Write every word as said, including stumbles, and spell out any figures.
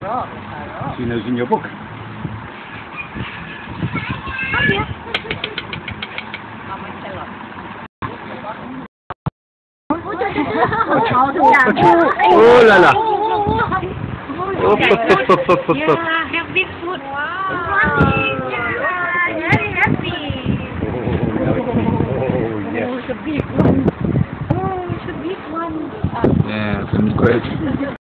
She knows in your book. Oh là là. Oh, pop, pop, pop, pop, pop, pop. Yeah, have big food. Wow. Very happy. Oh, yes. Oh, it's a big one. Oh, it's a big one. Yeah, some good.